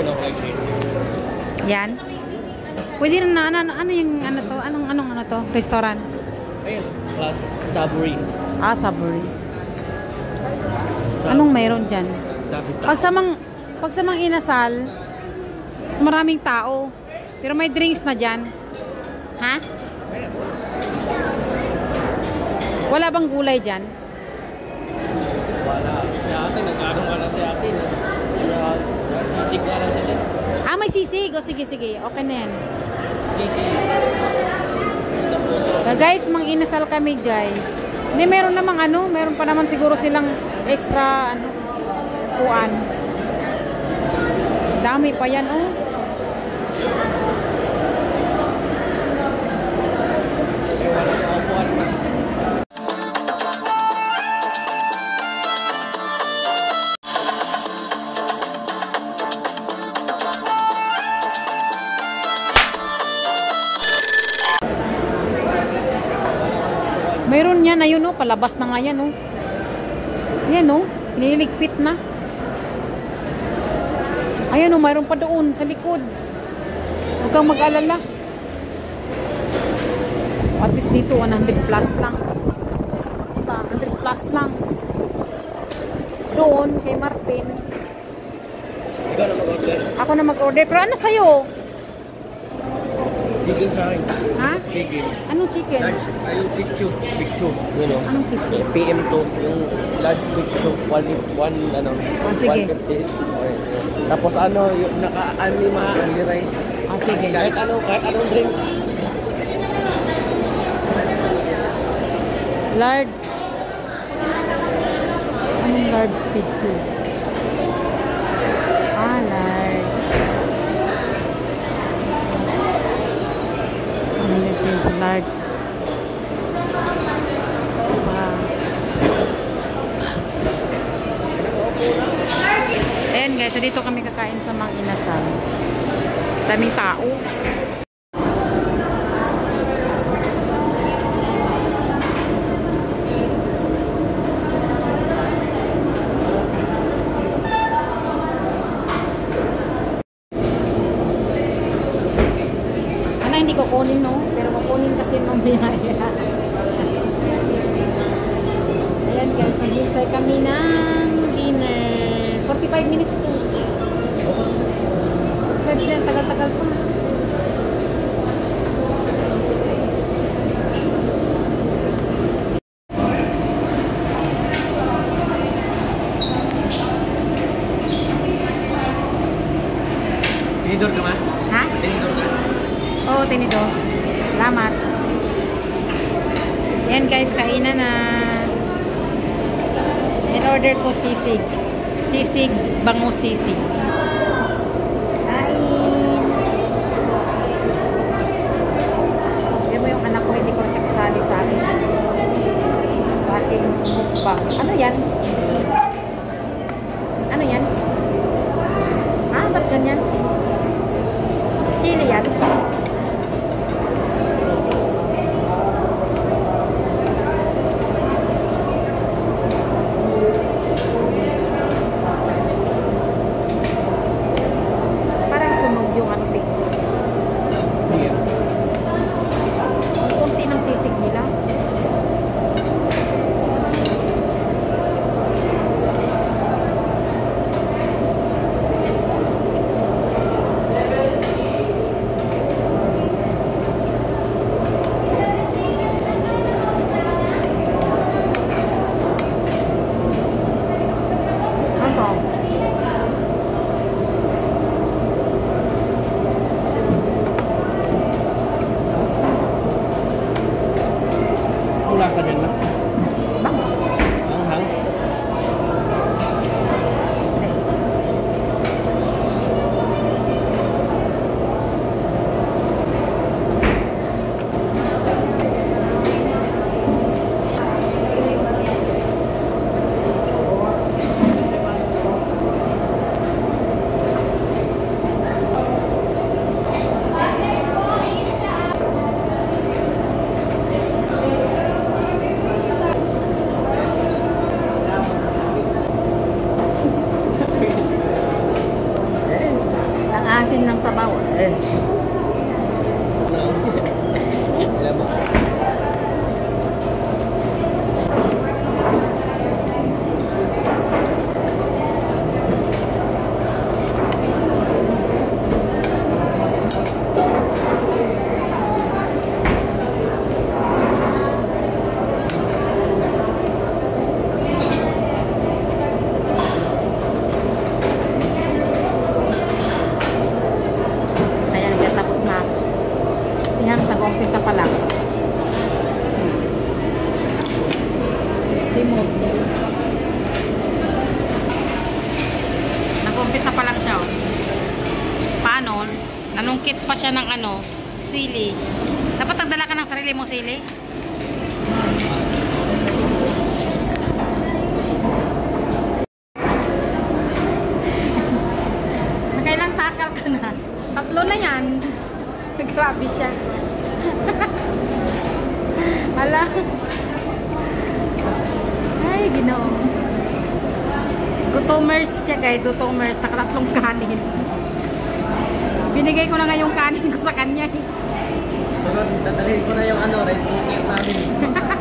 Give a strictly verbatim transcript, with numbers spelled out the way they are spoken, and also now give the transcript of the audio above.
Ayun ako like green. Yan. Pwede na ano, ano, ano yung ano to? Anong anong ano to? Restaurant? Ayun. Plus Saburi. Ah, Saburi. Anong mayroon dyan? Pag sa mang, pag sa mang inasal, mas maraming tao. Pero may drinks na dyan. Ha? Wala bang gulay dyan? Wala. Si ate, nag-anong ka lang si ate. Sisig ka lang siya dyan. Ah, may sisig. O, sige, sige. Okay na yan. Sisig. So, guys, mang inasal kami, guys. Hindi, meron namang ano. Meron pa naman siguro silang extra, ano, puan. Dami pa yan, oh. Mayroon yan, ayun oh, palabas na nga yan oh. Yan oh, nililigpit na. Ayan oh, mayroon pa doon sa likod. Huwag kang mag-alala. At least dito, one hundred plus lang. Diba? one hundred plus lang. Doon, kay Marpin. Ikaw na mag-order. Ako na mag-order. Pero ano sa'yo? Chicken sa akin. Ha? Chicken. Anong chicken? Large, ay yung picture. Picture. Yun o. Anong picture? P M to. Yung large picture. One, one, ano. Ah, sige. one fifty. Okay. Tapos ano, yung naka-anima, only rice. Ah, sige. Kahit ano, kahit anong drinks. Large. Anong large pizza? Ah, large. Large. Wow. Ayan guys, so dito kami kakain sa Mang Inasal. Daming tao. Ano, hindi ko kunin no? Pero kukunin kasi mamaya. Ayan guys, naghintay kami ng dinner. forty-five minutes to. Kasi tagal-tagal pa. Tinidor ka ma? Ha? Tinidor ka? Oo, tinidor. Salamat. Ayan guys, kainan na. In order ko sisig. Sisig, bango sisig. Kain. Yan mo yung anak ko, hindi ko siya kasali sa akin. Sa aking mukbang. Ano yan? Ano yan? Ah, ba't ganyan? Chili yan? sabaw. Eh. Alam mo. Ayan, kaya tapos na. Si Hans nag-umpisa pa lang. Si Moot. Nag-umpisa pa lang siya. Oh. Paano? Nanungkit pa siya ng ano, sili. Dapat nagdala ka ng sarili mong sili. Nakailang takal ka na. Tatlo na yan. Grabe siya. Hala. Ay, ginoo. Gutomers siya guys. Gutomers. Nakatatlong kanin. Binigay ko na nga yung kanin ko sa kanya. Sunod, dadalhin ko na yung ano, rice cooker namin.